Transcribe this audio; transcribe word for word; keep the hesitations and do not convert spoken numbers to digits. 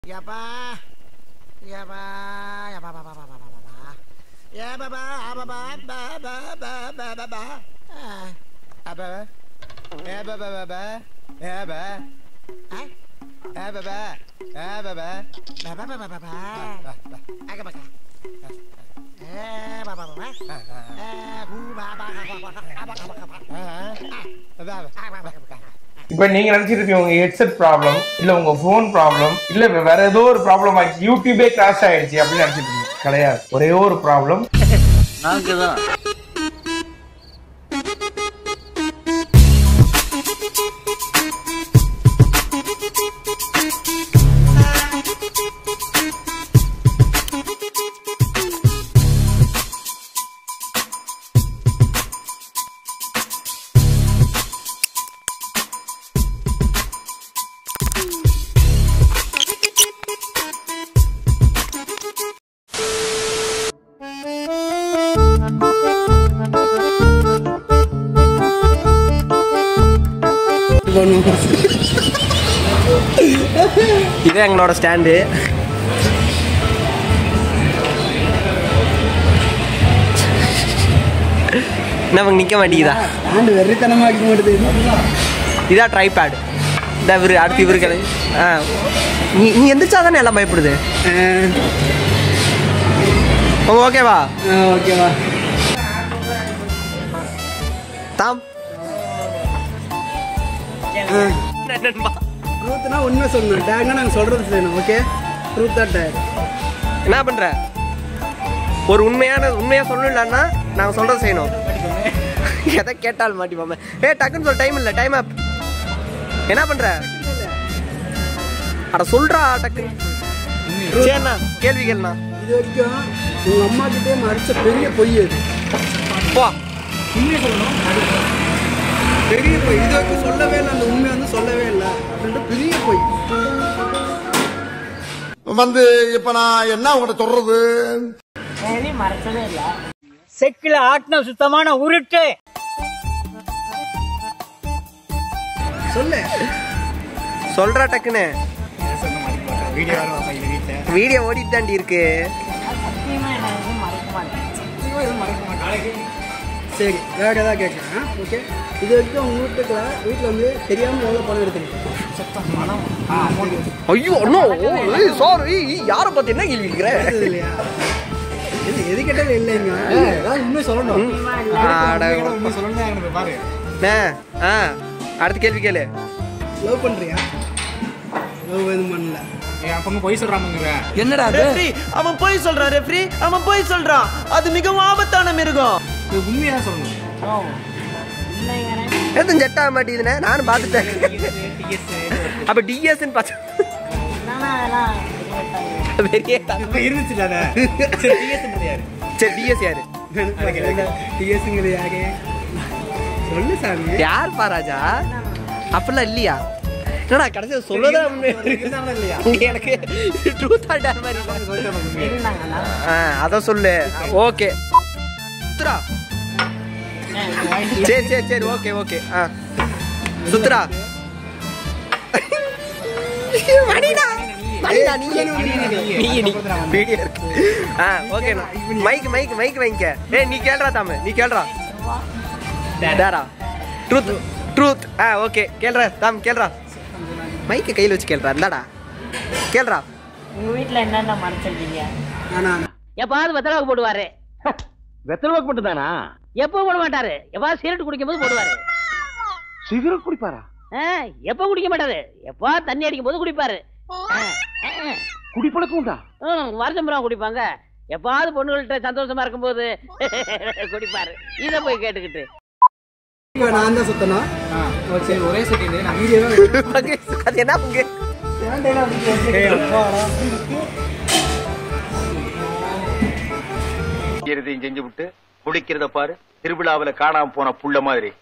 Yapa, yapa, yapa, yapa, yapa, yapa, yapa, yapa, yapa, yapa, yapa, yapa, apa? Apa apa apa? Ah? Apa apa? Apa apa? Apa apa apa? Agak apa? Eh, apa apa? Eh, gua apa apa apa apa? இப்போ நீங்க நினைச்சிட்டு உங்க headset problem இல்ல உங்க phone problem இல்ல வேற ஏதோ ஒரு ப்ராப்ளம் ஆயிடுச்சு, யூடியூபே கிராஷ் ஆயிடுச்சு அப்படின்னு நினைச்சிட்டு இருக்கீங்க. கிடையாது, ஒரே ஒரு ப்ராப்ளம். நாங்க தான் இது எங்களோட ஸ்டாண்டு. நமக்கு நிக்க மாட்டேங்குதா? இதான் ட்ரைபேட். இந்த இவரு அடுத்து இவரு கிளம்பி ஆ நீ நீ எந்திரிச்சாதானே எல்லாம் பயப்படுது. ஓகேவா? ஓகேவா தாம் ட்ரூத்னா உண்மை சொல்லணும், டேக்னா நாங்கள் சொல்கிறது செய்யணும். ஓகே, ட்ரூத் தான் டேக். என்ன பண்ற? ஒரு உண்மையான உண்மையாக சொல்லணும்னா நாங்கள் சொல்கிறத செய்யணும். எதை கேட்டாலும் மாட்டிப்பாம. ஏ டக்குன்னு சொல்ல, டைம் இல்லை, டைம் அப். என்ன பண்ற? அட சொல்றா டக்கு. சரிண்ணா, கேள்வி கேளுண்ணா. இது வரைக்கும் உங்கள் அம்மா கிட்டே மறைச்ச பெரிய பொய் அது. போ, உண்மையை சொல்லணும். பெரிய பொய். இது வரைக்கும் சொல்லவே இல்லை, அந்த உண்மை வந்து சொல்லவே இல்லை அப்படின்ட்டு பெரிய பொய் வந்து இப்ப நான் என்ன உங்கள்கிட்ட சொல்றது? மறைச்சதே இல்ல. செக்கில ஆட்டின சுத்தமான உருட்டு. சொல்லு, சொல்றா டக்குன்னு. வீடியோ ஓடிட்டு தாண்டி இருக்கு. சரி, வேற ஏதாவது கேட்குறேன். ஓகே, இது வரைக்கும் உங்கள் வீட்டுக்குள்ள வீட்டில் வந்து தெரியாமல் எவ்வளோ பணம் எடுத்துருக்கீங்க? ஐயோ அண்ணோ, சாரி, யாரை பார்த்து என்ன கேள்வி இருக்கிற? இல்லையா? இது எது கேட்டாலும் இல்லைங்க, உண்மை சொல்லணும். ஆ அடுத்த கேள்வி கேளு. லவ் பண்ணுறியா? லவ் எதுவும் பண்ணல. என்னடா ரெஃப்ரி, அவன் போய் சொல்றான். ரெஃப்ரி, அவன் போய் சொல்றான். அது மிகவும் ஆபத்தான மிருகம். உண்மையா சொல்லணும். எதுவும் செட் ஆக மாட்டேங்குதுண்ணே, நானும் பார்த்துட்டேன். அப்ப டிஎஸ்ன்னு பார்த்து சரி, டிஎஸ் யாரு? டிஎஸ்ங்கிறது யாரு? சொல்லு சாமி. யார் பாராஜா? அப்படிலாம் இல்லையா? என்னடா கடைசியில் சொல்லதான் எனக்கு ட்ரூத் ஆர் டேர் மாதிரி. அதான் சொல்லு. ஓகே சுத்ரா. சரி சரி சரி, ஓகே ஓகே. ஆ சுத்ரா மணிடா மணிடா நீ நீ நீ வீடியோ இருக்கு. ஆ ஓகேண்ணா. மைக் மைக் மைக் வாங்கிக்க. ஏய் நீ கேள்றா தாம, நீ கேள்றா. டேரா ட்ரூத் ட்ரூத். ஆ ஓகே, கேள்றா தாம், கேள்றா. மைக்கை கையில் வச்சு கேள்றா. இந்தாடா கேள்றா. உங்க வீட்டுல என்னென்ன மறைச்சிருக்கீங்க? எப்பாவது வெத்தலை போடுவாரு. வெத்தலை வாக்கு மட்டும் தானா? எப்போ போட மாட்டாரு. எப்பாவது சிகரெட் குடிக்கும் போது போடுவாரு. சிகரெட் குடிப்பாரா? எப்ப குடிக்க மாட்டாரு. எப்பா தண்ணி அடிக்கும் போது குடிப்பாரு. குடிப்பழக்கம் உண்டா? வருஷம் பூரா குடிப்பாங்க. எப்பாவது பொண்ணுகள்கிட்ட சந்தோஷமா இருக்கும் போது குடிப்பாரு. இதை போய் கேட்டுக்கிட்டு நான் தான் சுத்தணும். ஒரே செகண்ட் நான் வீடியோ அது என்ன பங்கு? செஞ்சு விட்டு குடிக்கிறத பாரு. திருவிழாவில் காணாம போன புள்ள மாதிரி.